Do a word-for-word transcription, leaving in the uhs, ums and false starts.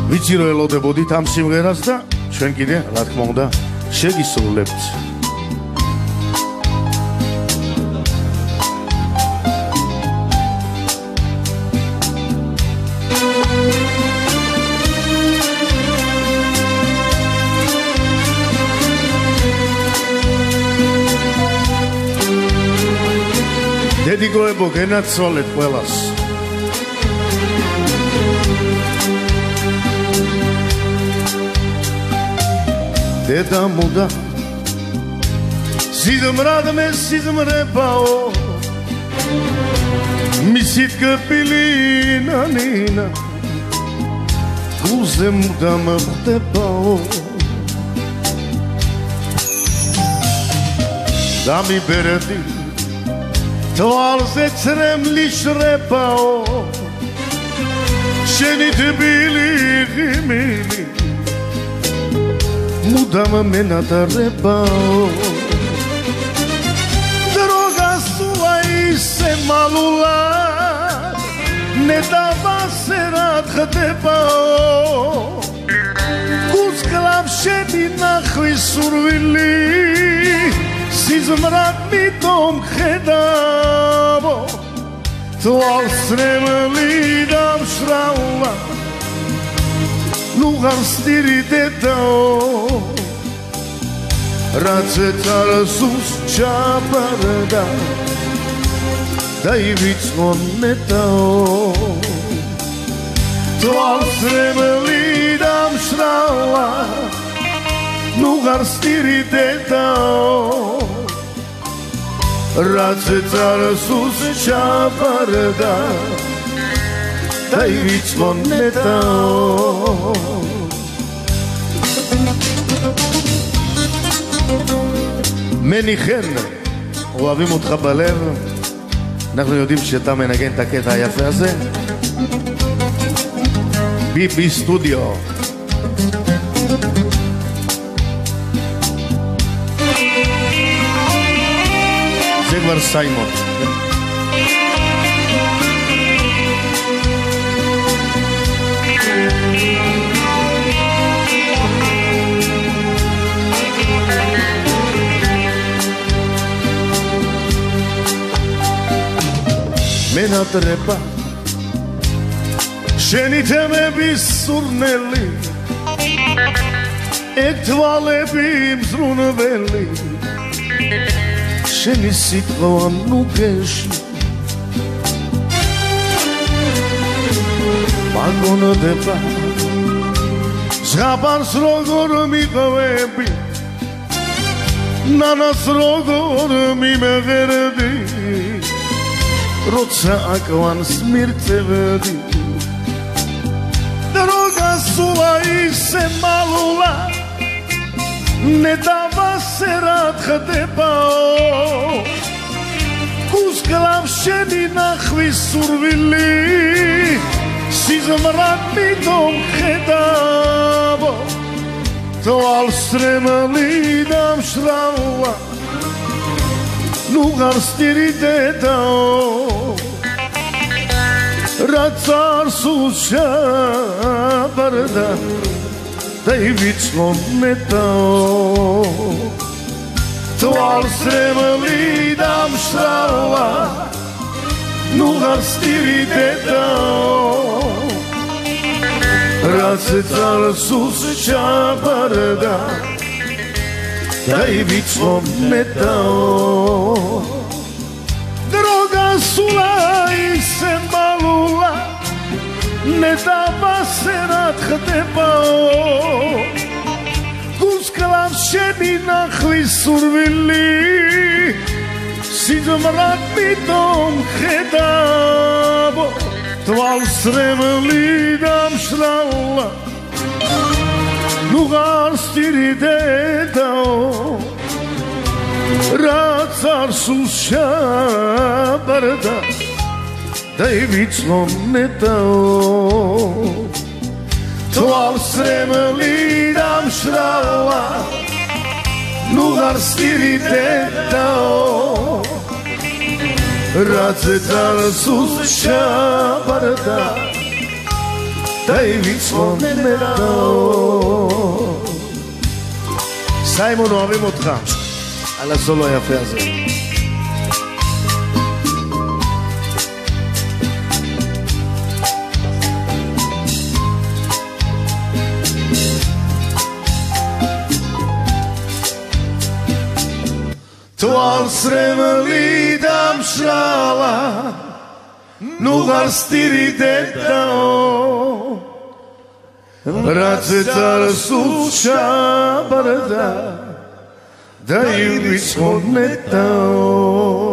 ვიცი რომ ელოდებოდით ამ სიმღერას და ჩვენ კიდე რა თქმა უნდა შეგისრულებთ. დედიკოებო გენაცვალეთ ყველას. დედა მოდა სიზმრად მე სიზმრებაო მისით კპილი ნანინა გულზე მუდამ ხდებაო დამიბერდი თვალზე ცრემლი შრებაო შენი თბილი ღიმილი მუდამ მენადარებაო დროგა სულა ისე მალულად ნედავასერად ხდებაო გულს კლავ შენი ნახვის სურვილი სიზმრად მითომ ხედავო თვალს ცრემლი დამშრალლა ნუ განსტირი დედაო რაც წარსულს ჩაბარდა დაივიწყო ნეტაო თვალს ცრემლი დამშრალლა ნუ განსტირი დედაო რაც წარსულს ჩაბარდა დაივიწყო ნეტაო מניחן, אוהבים אותך בלב. אנחנו יודעים שאתה מנגן את הקטע היפה הזה. ביבי סטודיו. זה כבר סיימון. მენატრება შენი თემების სურნელი ეთვალები მზრუნველი შენი სიტყვა ნუგეში მაგონდება ზღაპანს როგორ მიყვები ნანას როგორ მიმეღერდი როცა აკვანს მირწევდი დროგა სულა ისე მალულა ნედავასერად ხდებაო გულს კლავ შენი ნახვის სურვილი სიზმრად მითომ ხედავო თვალს ცრემლი დამშრალლა ნუ განსტირი დედაო რაც წარსულს ჩაბარდა დაივიწყო ნეტაო თვალს ცრემლი დამშრალლა ნუ განსტირი დედაო რაც წარსულს ჩაბარდა დაივიწყო ნეტაო დროგა სულა ისე მალულა ნედავასერად ხდებაო გულს კლავ შენი ნახვის სურვილი სიზმრად მითომ ხედავო თვალს ცრემლი დამშრალლა ნუ განსტირი დედაო რაც წარსულს ჩაბარდა დაივიწყო ნეტაო თვალს ცრემლი დამშრალლა ნუ განსტირი დედაო რაც წარსულს ჩაბარდა די מצפון נדאו. סיימון, אוהבים אותך על הסולו היפה הזה. Tvor sremelidam šala, nugar stiri detao, racetar suša barda, da ili shodnetao.